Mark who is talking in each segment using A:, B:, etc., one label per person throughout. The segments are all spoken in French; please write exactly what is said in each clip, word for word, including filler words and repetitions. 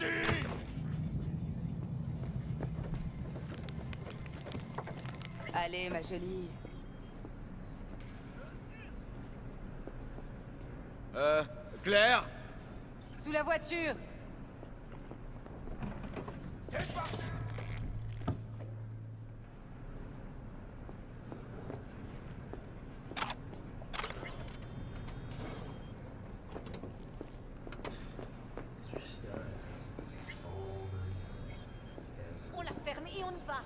A: parti!
B: Allez, ma jolie.
A: Euh... Claire?
B: Sous la voiture!
A: C'est parti!
C: On la ferme et on y va.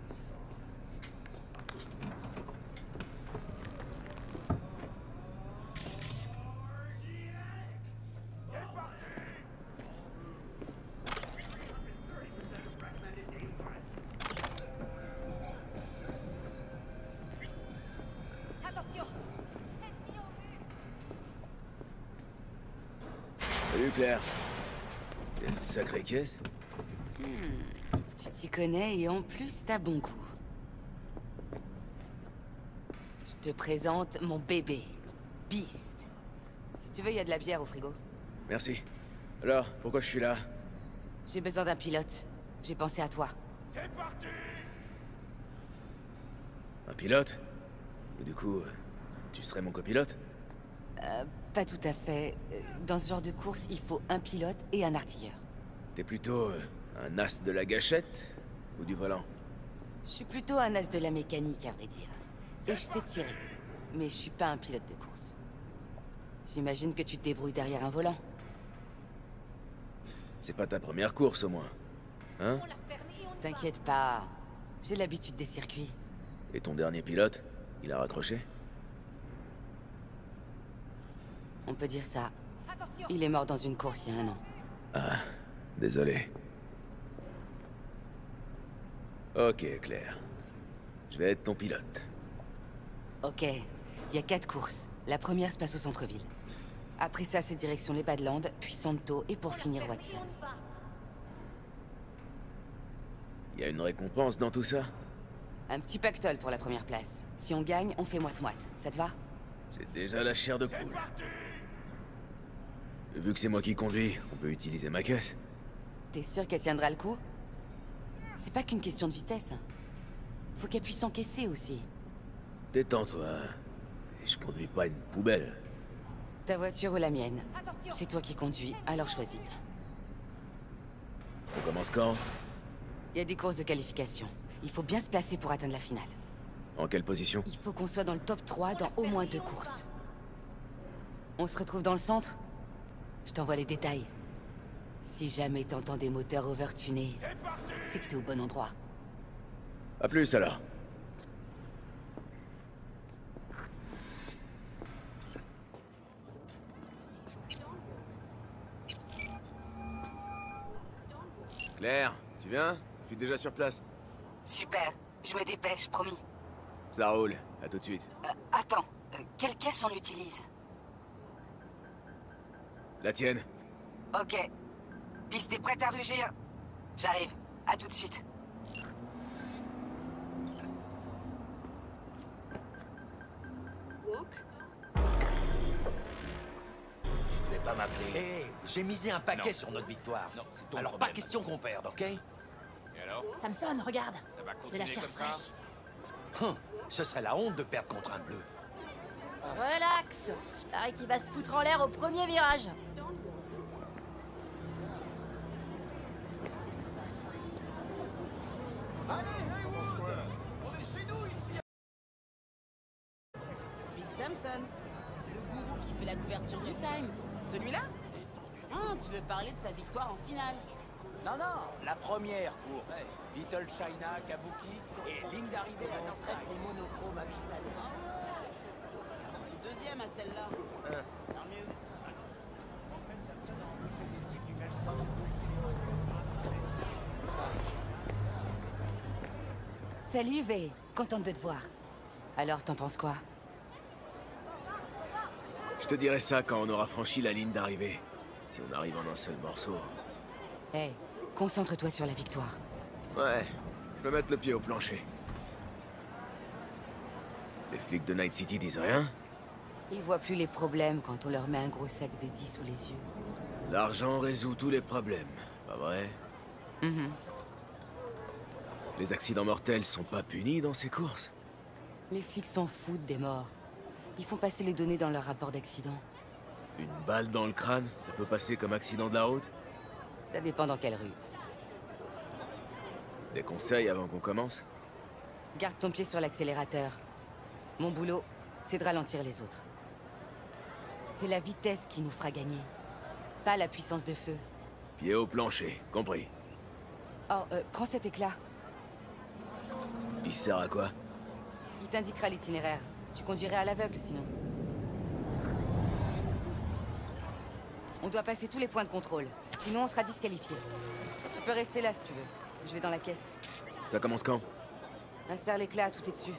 C: Attention.
A: Salut Claire. C'est une sacrée caisse.
B: Hmm, tu t'y connais et en plus t'as bon goût. Je te présente mon bébé, Beast. Si tu veux, il y a de la bière au frigo.
A: Merci. Alors, pourquoi je suis là?
B: J'ai besoin d'un pilote. J'ai pensé à toi.
A: C'est parti! Un pilote? Et du coup, tu serais mon copilote?
B: Euh, pas tout à fait. Euh, Dans ce genre de course, il faut un pilote et un artilleur.
A: T'es plutôt euh, un as de la gâchette ou du volant?
B: Je suis plutôt un as de la mécanique, à vrai dire. Et je sais tirer. Mais je suis pas un pilote de course. J'imagine que tu te débrouilles derrière un volant.
A: C'est pas ta première course au moins, hein?
C: On la ferme et on y va.
B: T'inquiète pas. J'ai l'habitude des circuits.
A: Et ton dernier pilote, il a raccroché?
B: On peut dire ça.
C: Attention.
B: Il est mort dans une course il y a un an.
A: Ah, désolé. Ok, Claire. Je vais être ton pilote.
B: Ok. Il y a quatre courses. La première se passe au centre-ville. Après ça, c'est direction les Badlands, puis Santo, et pour
C: On la
B: finir
C: ferme et
B: Watson.
C: on y va.
A: Y a une récompense dans tout ça?
B: Un petit pactole pour la première place. Si on gagne, on fait moite-moite. Ça te va?
A: J'ai déjà la chair de poule. Vu que c'est moi qui conduis, on peut utiliser ma caisse.
B: T'es sûr qu'elle tiendra le coup? C'est pas qu'une question de vitesse. Faut qu'elle puisse encaisser aussi.
A: Détends-toi. Et je conduis pas une poubelle.
B: Ta voiture ou la mienne?
C: Attention.
B: C'est toi qui conduis, alors choisis.
A: On commence quand?
B: Il y a des courses de qualification. Il faut bien se placer pour atteindre la finale.
A: En quelle position?
B: Il faut qu'on soit dans le top trois dans au moins deux courses. On se retrouve dans le centre? Je t'envoie les détails. Si jamais t'entends des moteurs overtunés, c'est que t'es au bon endroit.
A: A plus alors. Claire, tu viens? Je suis déjà sur place.
B: Super, je me dépêche, promis.
A: Ça roule, à tout de suite.
B: Euh, attends, euh, quelle caisse on utilise?
A: La tienne?
B: Ok. Piste est prête à rugir? J'arrive, à tout de suite.
D: Tu devais pas m'appeler.
E: Hé, j'ai misé un paquet
D: Non.
E: sur notre victoire.
D: Non, c'est ton
E: Alors
D: problème.
E: pas question qu'on perde, ok?
D: Et alors?
F: Samson, regarde.
D: Ça va
F: De
D: continuer
F: la chair
D: comme ça?
F: fraîche.
E: Hum, ce serait la honte de perdre contre un bleu.
F: Relax. Je parie qu'il va se foutre en l'air au premier virage.
G: Pete Sampson, le gourou qui fait la couverture du Time. Celui-là? Ah, tu veux parler de sa victoire en finale?
E: Non, non, la première course. Little China, Kabuki et ligne d'arrivée à Northside. Les monochromes à Vistade.
G: Le deuxième à celle-là. Tant mieux.
E: En fait, Samson a embauché des types du Maelstrom.
B: Salut V, contente de te voir. Alors, t'en penses quoi?
A: Je te dirai ça quand on aura franchi la ligne d'arrivée. Si on arrive en un seul morceau.
B: Hé, concentre-toi sur la victoire.
A: Ouais, je peux mettre le pied au plancher. Les flics de Night City disent rien?
B: Ils voient plus les problèmes quand on leur met un gros sac d'Eddie sous les yeux.
A: L'argent résout tous les problèmes. Pas vrai?
B: Mhm.
A: Les accidents mortels sont pas punis dans ces courses?
B: Les flics s'en foutent des morts. Ils font passer les données dans leur rapport d'accident.
A: Une balle dans le crâne, ça peut passer comme accident de la route?
B: Ça dépend dans quelle rue.
A: Des conseils avant qu'on commence?
B: Garde ton pied sur l'accélérateur. Mon boulot, c'est de ralentir les autres. C'est la vitesse qui nous fera gagner, pas la puissance de feu.
A: Pied au plancher, compris.
B: Oh, euh, prends cet éclat.
A: Il sert à quoi?
B: Il t'indiquera l'itinéraire. Tu conduirais à l'aveugle, sinon. On doit passer tous les points de contrôle. Sinon, on sera disqualifié. Tu peux rester là, si tu veux. Je vais dans la caisse.
A: Ça commence quand?
B: Insère l'éclat, tout est dessus.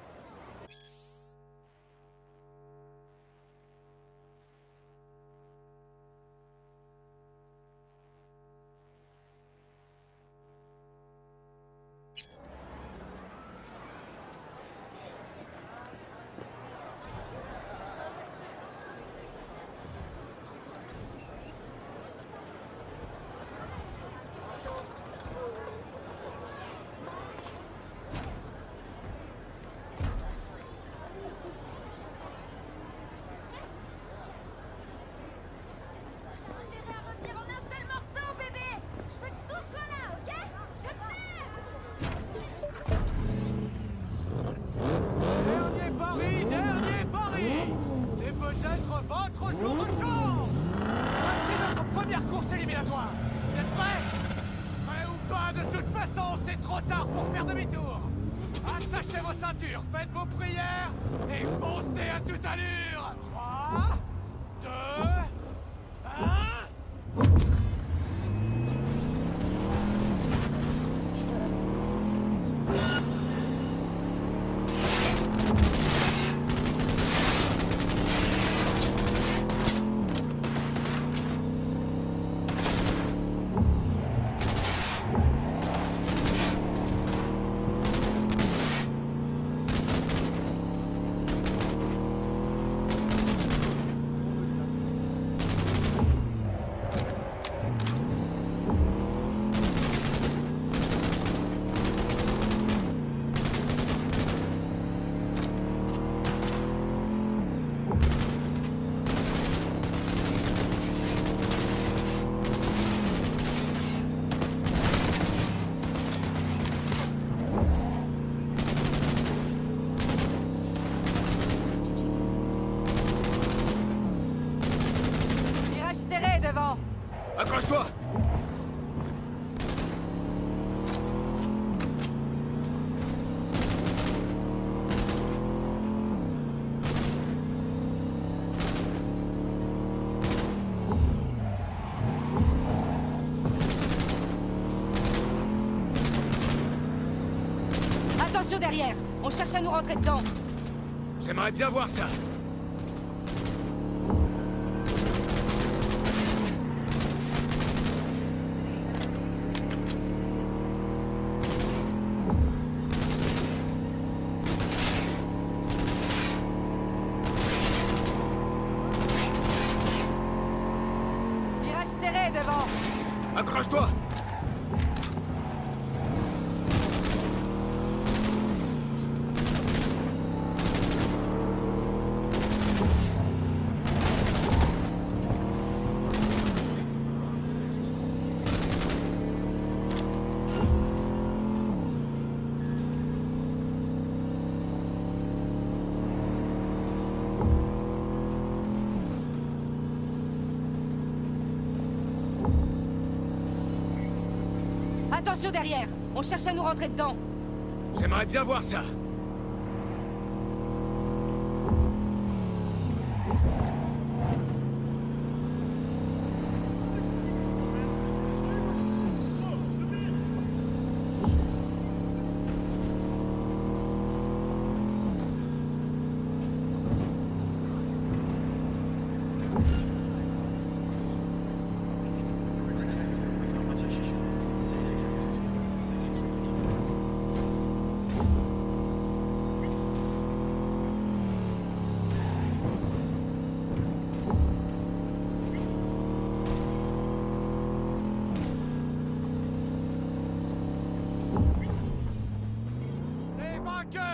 C: Intérêt à revenir en un seul morceau, bébé. Je veux que tout soit là, ok? Je t'aime.
E: Dernier pari, dernier pari. C'est peut-être votre jour de chance. Voici notre première course éliminatoire. Vous êtes prêts? Prêts ou pas, de toute façon, c'est trop tard pour faire demi-tour. Attachez vos ceintures, faites vos prières et foncez à toute allure. trois, deux, un...
B: Virage serré devant.
A: Accroche-toi!
B: Attention derrière. On cherche à nous rentrer dedans.
A: J'aimerais bien voir ça!
B: Virage serré devant.
A: Accroche-toi!
B: Attention derrière. On cherche à nous rentrer dedans.
A: J'aimerais bien voir ça!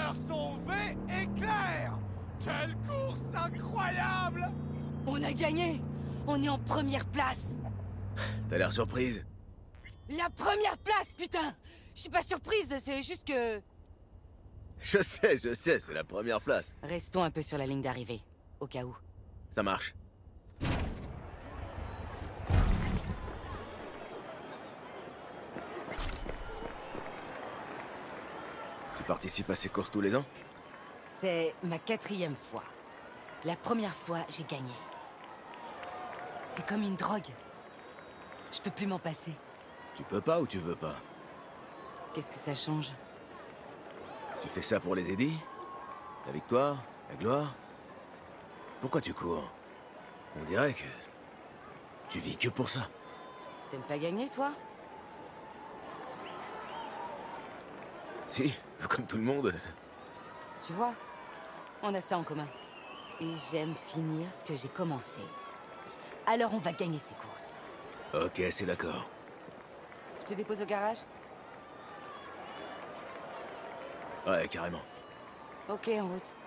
E: moteurs sont V et clairs. Quelle course incroyable!
B: On a gagné! On est en première place!
A: T'as l'air surprise.
B: La première place, putain! Je suis pas surprise, c'est juste que...
A: Je sais, je sais, c'est la première place.
B: Restons un peu sur la ligne d'arrivée, au cas où.
A: Ça marche. Tu participes à ces courses tous les ans?
B: C'est ma quatrième fois. La première fois, j'ai gagné. C'est comme une drogue. Je peux plus m'en passer.
A: Tu peux pas ou tu veux pas?
B: Qu'est-ce que ça change?
A: Tu fais ça pour les Eddy? La victoire? La gloire? Pourquoi tu cours? On dirait que... tu vis que pour ça.
B: T'aimes pas gagner, toi?
A: Si, comme tout le monde.
B: Tu vois, on a ça en commun. Et j'aime finir ce que j'ai commencé. Alors on va gagner ces courses.
A: Ok, c'est d'accord.
B: Je te dépose au garage?
A: Ouais, carrément.
B: Ok, en route.